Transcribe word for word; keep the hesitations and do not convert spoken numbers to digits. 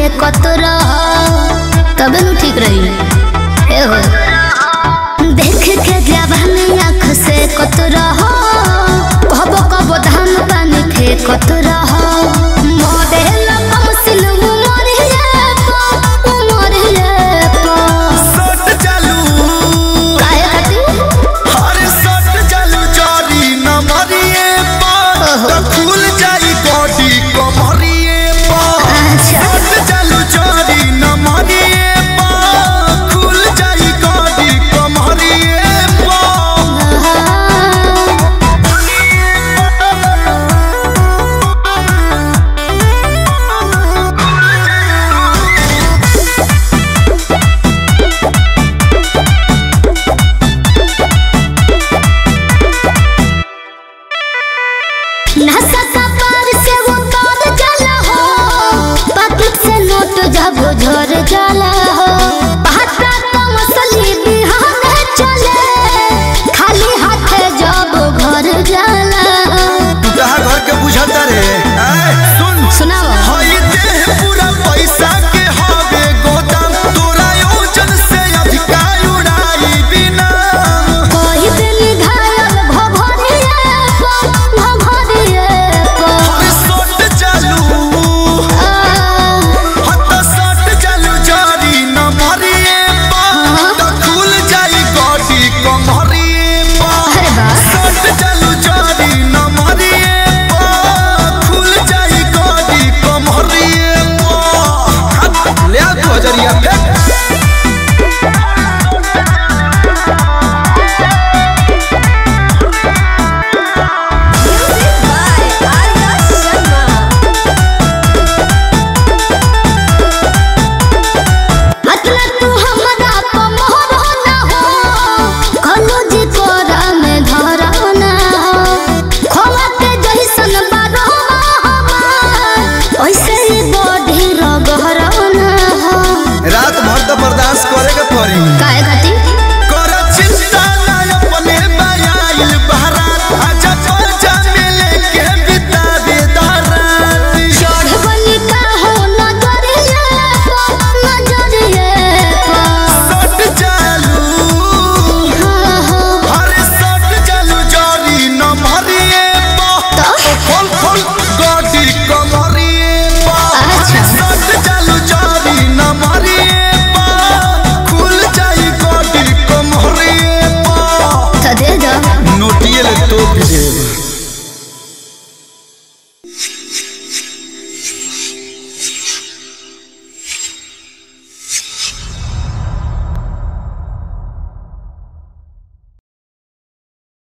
फेंकत रह तबे न ठीक रही। ए हो देख के जवानी आँख से कत रह कबो कबो धान पानी फेंकत रह मॉडल कम सिल उमर है पो उमर है पो सट चालू काहे खाती अरे सट चालू जोरी न मरिए पा तो खुल जाई बॉडी कमरिए पा। अच्छा सट चालू जोरी न मरिए पा खुल जाई बॉडी कमरिए पा। नशा का पार से वो तार जाला हो पाकिट से नोट जब झर जाला हो पहाटा तो मसली बिहान चले खाली हाथ जब घर जाला जहाँ घर के बुझाता रे सुन सुनाओ हई देह पूरा पैसा के हवे गोदाम तोरा ओजन से अधिका उड़ाई बिना कोई दिन घायल भभरिए पो भभरिए पो अरे सट चालू हत सट चालू जारी न मरिए पा तो खुल जाई गोटी कमरिए पा। अरे वाह सट चालू जारी न मरिए पा खुल जाई गोटी कमरिए पा। ले आ तू हजरिया